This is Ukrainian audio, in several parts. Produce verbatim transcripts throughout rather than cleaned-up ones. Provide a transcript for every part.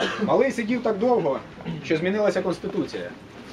Малий сидів так довго, що змінилася Конституція.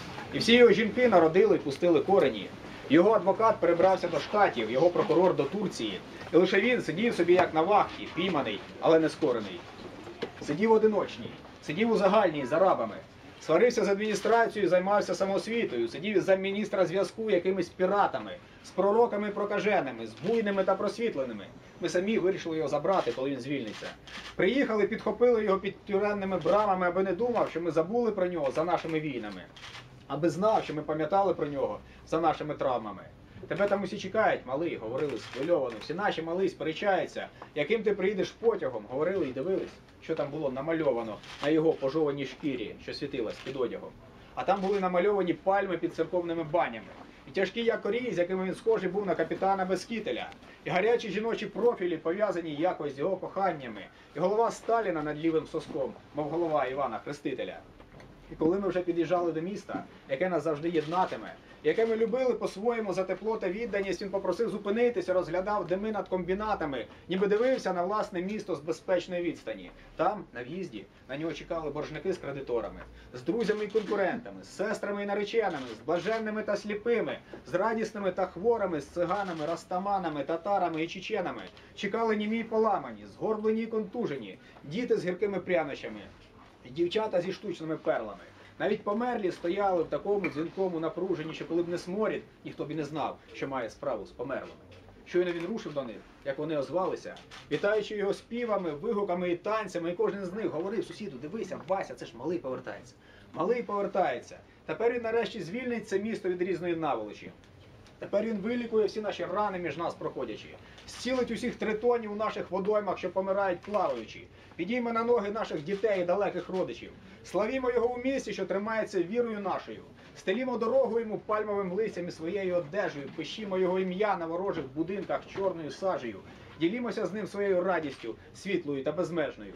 І всі його жінки народили і пустили корені. Його адвокат перебрався до Штатів, його прокурор до Турції. І лише він сидів собі як на вахті, пійманий, але не скорений. Сидів одиночній, сидів у загальній з арабами. Сварився з адміністрацією, займався самоосвітою, сидів із замміністра зв'язку якимись піратами, з пророками прокаженими, з буйними та просвітленими. Ми самі вирішили його забрати, коли він звільниться. Приїхали, підхопили його під тюремними брамами, аби не думав, що ми забули про нього за нашими війнами. Аби знав, що ми пам'ятали про нього за нашими травмами. Тебе там усі чекають, малий, говорили схвильовано. Всі наші мали сперечаються, яким ти приїдеш потягом, говорили і дивились, що там було намальовано на його пожованій шкірі, що світилась під одягом. А там були намальовані пальми під церковними банями. І тяжкі якорі, з якими він схожий був на капітана Бескітеля. І гарячі жіночі профілі, пов'язані якось з його коханнями. І голова Сталіна над лівим соском, мов голова Івана Хрестителя. І коли ми вже під'їжджали до міста, яке нас завжди єднатиме, яке ми любили по-своєму за тепло та відданість, він попросив зупинитися, розглядав дими над комбінатами, ніби дивився на власне місто з безпечної відстані. Там, на в'їзді, на нього чекали боржники з кредиторами, з друзями і конкурентами, з сестрами і нареченими, з блаженними та сліпими, з радісними та хворими, з циганами, растаманами, татарами і чеченами. Чекали німі й поламані, згорблені й контужені, діти з гіркими прянощами, і дівчата зі штучними перлами. Навіть померлі стояли в такому дзвінкому напруженні, що коли б не сморід, ніхто б і не знав, що має справу з померлими. Щойно він рушив до них, як вони озвалися, вітаючи його співами, вигуками і танцями, і кожен з них говорив: сусіду, дивися, Вася, це ж малий повертається. Малий повертається. Тепер він нарешті звільнить це місто від різної наволочі. Тепер він вилікує всі наші рани між нас проходячи, зцілить усіх тритонів у наших водоймах, що помирають плаваючи, підійме на ноги наших дітей і далеких родичів. Славімо його у місті, що тримається вірою нашою. Стелімо дорогу йому пальмовим листям і своєю одежею, пишімо його ім'я на ворожих будинках чорною сажею. Ділімося з ним своєю радістю, світлою та безмежною.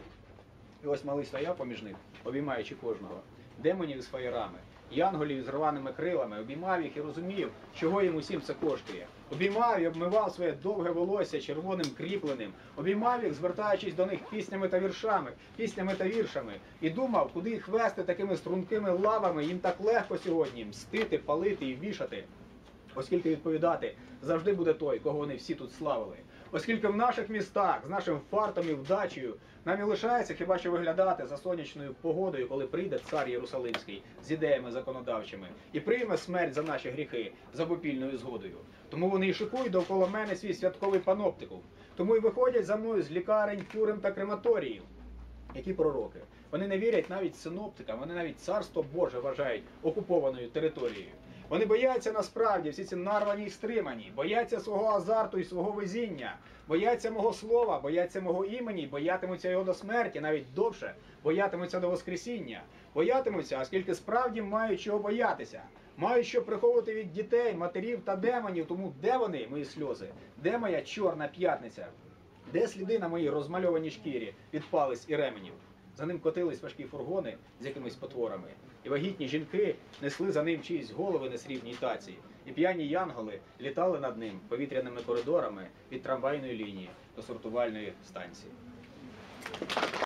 І ось малий стояв поміж них, обіймаючи кожного. Демонів із фаєрами, янголів із рваними крилами, обіймав їх і розумів, чого їм усім це коштує. Обіймав і обмивав своє довге волосся червоним кріпленим, обіймав їх, звертаючись до них піснями та віршами, піснями та віршами, і думав, куди їх вести такими стрункими лавами, їм так легко сьогодні мстити, палити і вішати. Оскільки відповідати завжди буде той, кого вони всі тут славили. Оскільки в наших містах з нашим фартом і вдачею нам і лишається хіба що виглядати за сонячною погодою, коли прийде цар Єрусалимський з ідеями законодавчими і прийме смерть за наші гріхи за попільною згодою. Тому вони і шикують довкола мене свій святковий паноптикум. Тому і виходять за мною з лікарень, тюрем та крематоріїв. Які пророки? Вони не вірять навіть синоптикам, вони навіть царство Боже вважають окупованою територією. Вони бояться насправді, всі ці нарвані й стримані, бояться свого азарту і свого везіння, бояться мого слова, бояться мого імені, боятимуться його до смерті, навіть довше, боятимуться до воскресіння. Боятимуться, оскільки справді мають чого боятися, мають що приховувати від дітей, матерів та демонів. Тому де вони, мої сльози? Де моя чорна п'ятниця? Де сліди на моїй розмальованій шкірі від палиць і ременів? За ним котились важкі фургони з якимись потворами. І вагітні жінки несли за ним чиїсь голови на срібній таці. І п'яні янголи літали над ним повітряними коридорами від трамвайної лінії до сортувальної станції.